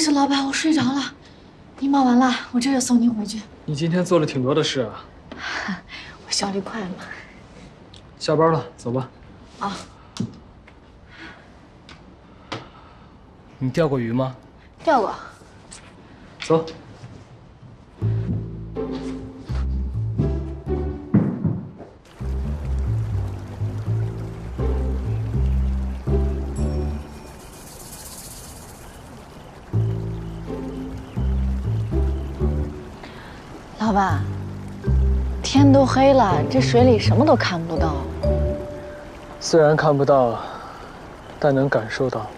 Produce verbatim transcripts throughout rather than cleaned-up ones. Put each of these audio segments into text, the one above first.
事，老板，我睡着了。你忙完了，我这就送您回去。 你今天做了挺多的事啊。 我效率快嘛。 下班了，走吧。 啊。 你钓过鱼吗？ 钓过。 走。 老板，天都黑了，这水里什么都看不到。 虽然看不到，但能感受到。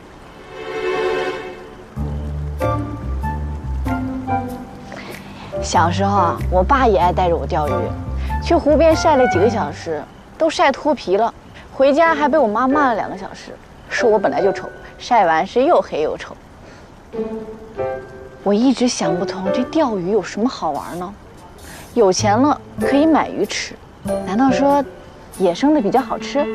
小时候啊，我爸也爱带着我钓鱼，去湖边晒了几个小时，都晒脱皮了。回家还被我妈骂了两个小时，说我本来就丑，晒完是又黑又丑。我一直想不通，这钓鱼有什么好玩呢？ 有钱了可以买鱼吃，难道说野生的比较好吃？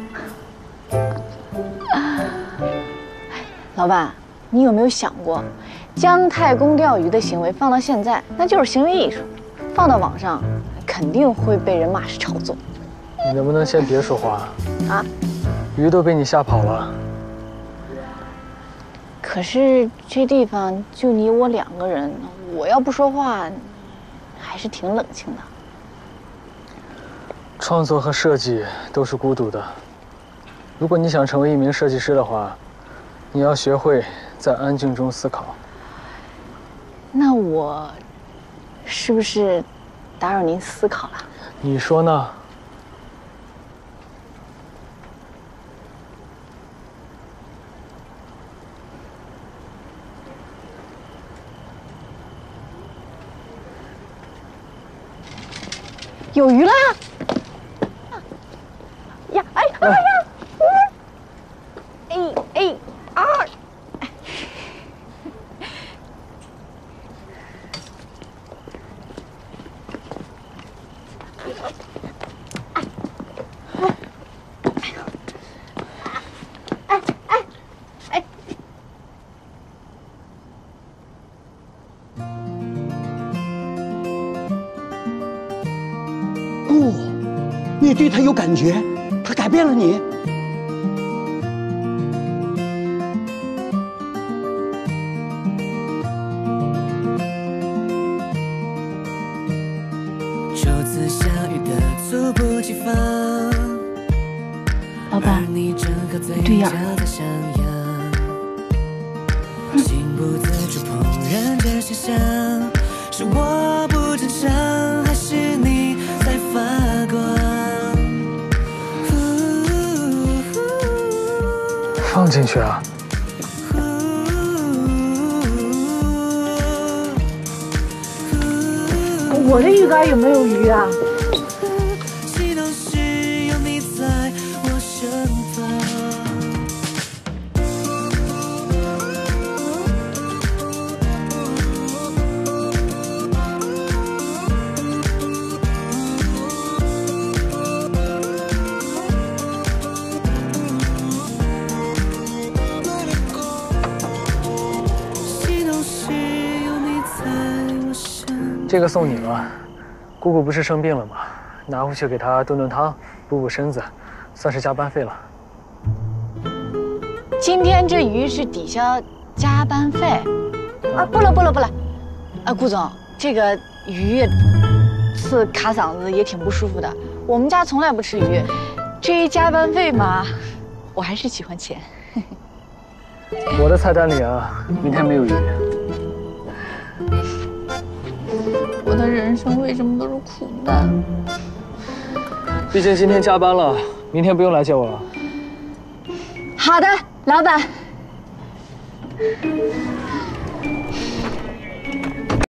老板，你有没有想过，姜太公钓鱼的行为放到现在，那就是行为艺术，放到网上，肯定会被人骂是炒作。 你能不能先别说话啊？ 鱼都被你吓跑了。 可是这地方就你我两个人，我要不说话。 还是挺冷清的。 创作和设计都是孤独的。如果你想成为一名设计师的话，你要学会在安静中思考。 那我是不是打扰您思考了？ 你说呢？ 有鱼啦！呀，哎，哎呀，哎哎啊！哎哎哎！ 不，你对他有感觉，他改变了你。 初次相遇的猝不及防， 老板，对呀。 情不自主怦然着想象，是我不正常，还是你在发光？ 放进去啊！ 我的鱼竿有没有鱼啊？ 激动时有你在我身旁。 这个送你了，姑姑不是生病了吗？拿回去给她炖炖汤，补补身子，算是加班费了。 今天这鱼是抵消加班费啊？不了不了不了，啊，顾总，这个鱼刺卡嗓子也挺不舒服的。我们家从来不吃鱼，至于加班费嘛，我还是喜欢钱。 我的菜单里啊，明天没有鱼。 我的人生为什么都是苦难？ 毕竟今天加班了，明天不用来接我了。 好的，老板。